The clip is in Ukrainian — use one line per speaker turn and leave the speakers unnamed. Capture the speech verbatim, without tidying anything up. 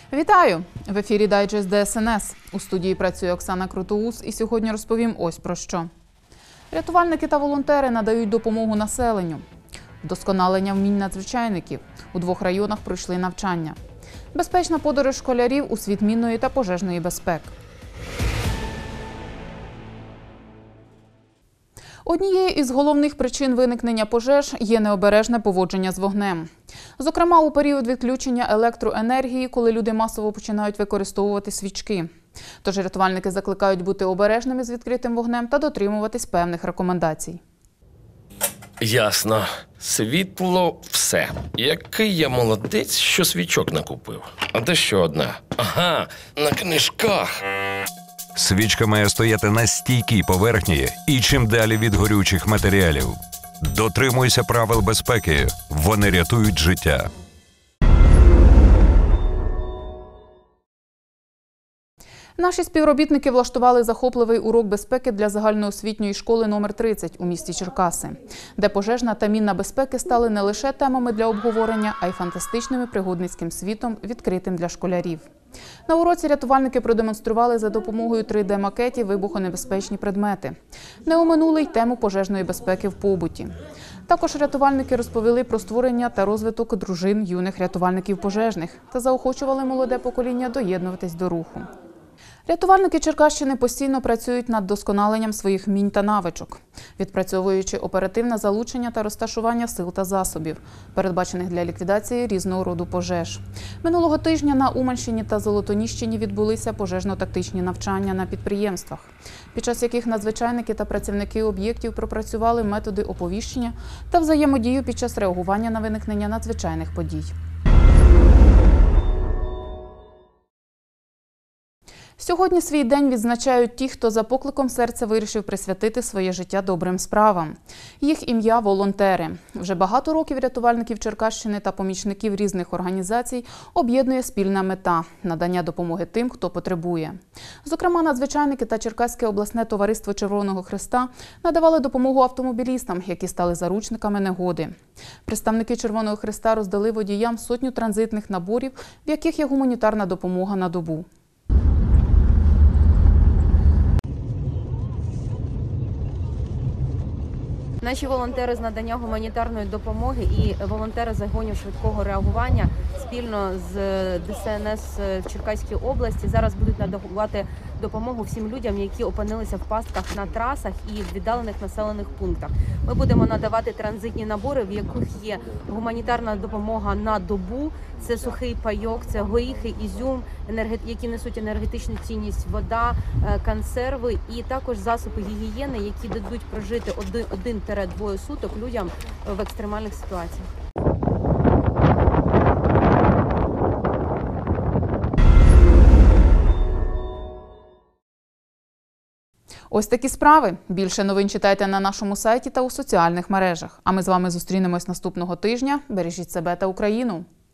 Вітаю! В ефірі Дайджест Д С Н С. У студії працює Оксана Крутоус і сьогодні розповім ось про що. Рятувальники та волонтери надають допомогу населенню. Вдосконалення вмінь надзвичайників. У двох районах пройшли навчання. Безпечна подорож школярів у світ мінної та пожежної безпеки. Однією із головних причин виникнення пожеж є необережне поводження з вогнем. Зокрема, у період відключення електроенергії, коли люди масово починають використовувати свічки. Тож рятувальники закликають бути обережними з відкритим вогнем та дотримуватись певних рекомендацій.
Ясно. Світло – все. Який я молодець, що свічок накупив. А де ще одна? Ага, на книжках.
Свічка має стояти на стійкій поверхні і чим далі від горючих матеріалів. Дотримуйся правил безпеки. Вони рятують життя.
Наші співробітники влаштували захопливий урок безпеки для загальноосвітньої школи номер тридцять у місті Черкаси, де пожежна та мінна безпеки стали не лише темами для обговорення, а й фантастичним пригодницьким світом, відкритим для школярів. На уроці рятувальники продемонстрували за допомогою три Д макетів вибухонебезпечні предмети. Не оминули й тему пожежної безпеки в побуті. Також рятувальники розповіли про створення та розвиток дружин юних рятувальників пожежних та заохочували молоде покоління доєднуватись до руху. Рятувальники Черкащини постійно працюють над вдосконаленням своїх вмінь та навичок, відпрацьовуючи оперативне залучення та розташування сил та засобів, передбачених для ліквідації різного роду пожеж. Минулого тижня на Уманщині та Золотоніщині відбулися пожежно-тактичні навчання на підприємствах, під час яких надзвичайники та працівники об'єктів пропрацювали методи оповіщення та взаємодію під час реагування на виникнення надзвичайних подій. Сьогодні свій день відзначають ті, хто за покликом серця вирішив присвятити своє життя добрим справам. Їх ім'я – волонтери. Вже багато років рятувальників Черкащини та помічників різних організацій об'єднує спільна мета – надання допомоги тим, хто потребує. Зокрема, надзвичайники та Черкаське обласне товариство Червоного Хреста надавали допомогу автомобілістам, які стали заручниками негоди. Представники Червоного Хреста роздали водіям сотню транзитних наборів, в яких є гуманітарна допомога на добу.
Наші волонтери з надання гуманітарної допомоги і волонтери загонів швидкого реагування спільно з Д С Н С в Черкаській області зараз будуть надавати допомогу всім людям, які опинилися в пастках на трасах і в віддалених населених пунктах. Ми будемо надавати транзитні набори, в яких є гуманітарна допомога на добу. Це сухий пайок, це горіхи, ізюм, які несуть енергетичну цінність, вода, консерви і також засоби гігієни, які дадуть прожити один-двоє суток людям в екстремальних ситуаціях.
Ось такі справи. Більше новин читайте на нашому сайті та у соціальних мережах. А ми з вами зустрінемось наступного тижня. Бережіть себе та Україну!